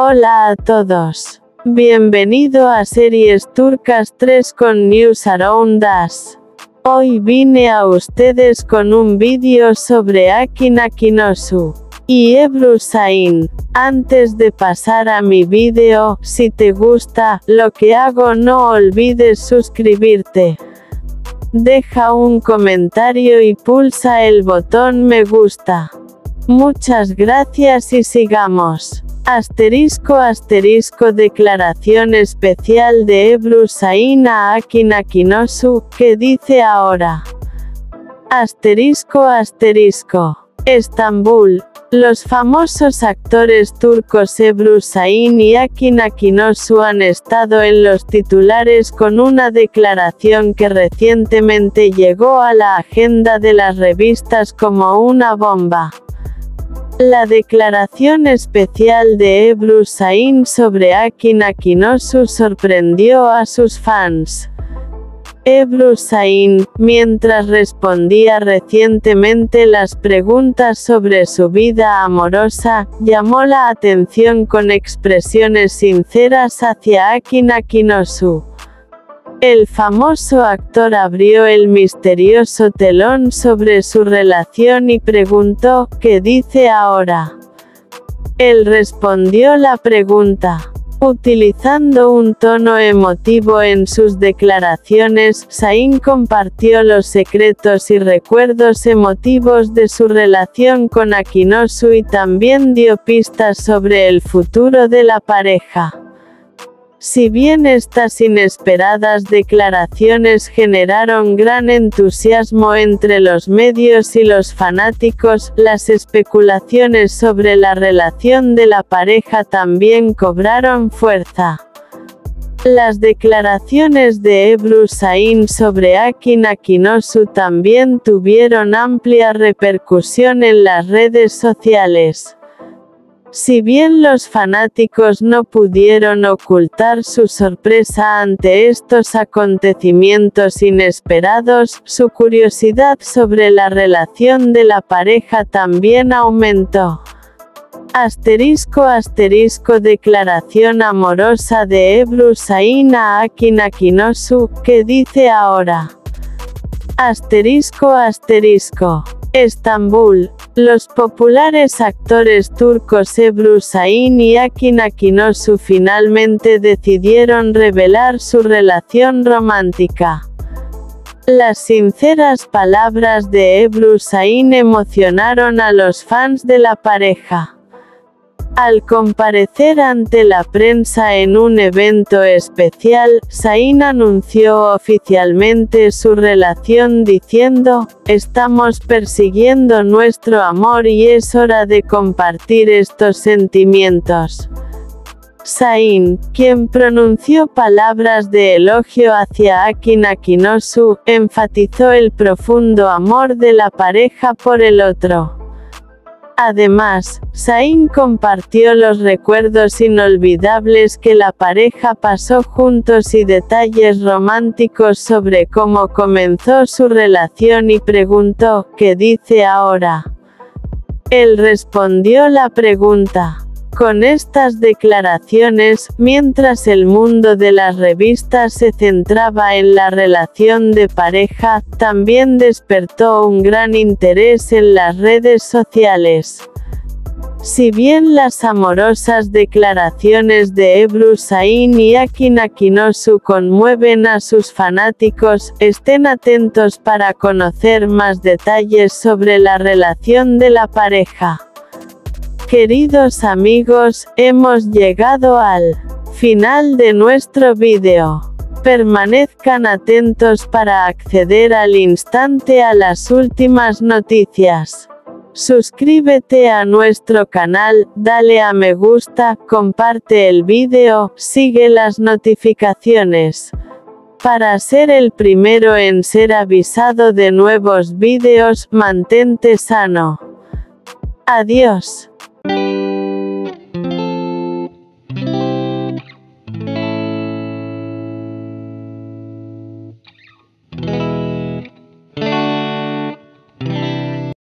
Hola a todos. Bienvenido a Series Turcas 3 con News Around Us. Hoy vine a ustedes con un vídeo sobre Aki Nakinosu y Ebru Sain. Antes de pasar a mi vídeo, si te gusta lo que hago, no olvides suscribirte. Deja un comentario y pulsa el botón me gusta. Muchas gracias y sigamos. ***** Declaración especial de Ebru Sain a Aki Nakinosu, que dice ahora. Estambul. Los famosos actores turcos Ebru Sain y Aki Nakinosu han estado en los titulares con una declaración que recientemente llegó a la agenda de las revistas como una bomba. La declaración especial de Ebru Sain sobre Aki Nakinosu sorprendió a sus fans. Ebru Sain, mientras respondía recientemente las preguntas sobre su vida amorosa, llamó la atención con expresiones sinceras hacia Aki Nakinosu. El famoso actor abrió el misterioso telón sobre su relación y preguntó, ¿qué dice ahora? Él respondió la pregunta. Utilizando un tono emotivo en sus declaraciones, Sain compartió los secretos y recuerdos emotivos de su relación con Nakinosu y también dio pistas sobre el futuro de la pareja. Si bien estas inesperadas declaraciones generaron gran entusiasmo entre los medios y los fanáticos, las especulaciones sobre la relación de la pareja también cobraron fuerza. Las declaraciones de Ebru Sain sobre Aki Nakinosu también tuvieron amplia repercusión en las redes sociales. Si bien los fanáticos no pudieron ocultar su sorpresa ante estos acontecimientos inesperados, su curiosidad sobre la relación de la pareja también aumentó. Declaración amorosa de Ebru Sain a Aki Nakinosu, que dice ahora. Estambul. Los populares actores turcos Ebru Sain y Aki Nakinosu finalmente decidieron revelar su relación romántica. Las sinceras palabras de Ebru Sain emocionaron a los fans de la pareja. Al comparecer ante la prensa en un evento especial, Sain anunció oficialmente su relación diciendo, «Estamos persiguiendo nuestro amor y es hora de compartir estos sentimientos». Sain, quien pronunció palabras de elogio hacia Aki Nakinosu, enfatizó el profundo amor de la pareja por el otro. Además, Sain compartió los recuerdos inolvidables que la pareja pasó juntos y detalles románticos sobre cómo comenzó su relación y preguntó, ¿qué dice ahora? Él respondió la pregunta. Con estas declaraciones, mientras el mundo de las revistas se centraba en la relación de pareja, también despertó un gran interés en las redes sociales. Si bien las amorosas declaraciones de Ebru Sain y Aki Nakinosu conmueven a sus fanáticos, estén atentos para conocer más detalles sobre la relación de la pareja. Queridos amigos, hemos llegado al final de nuestro vídeo. Permanezcan atentos para acceder al instante a las últimas noticias. Suscríbete a nuestro canal, dale a me gusta, comparte el vídeo, sigue las notificaciones. Para ser el primero en ser avisado de nuevos vídeos, mantente sano. Adiós.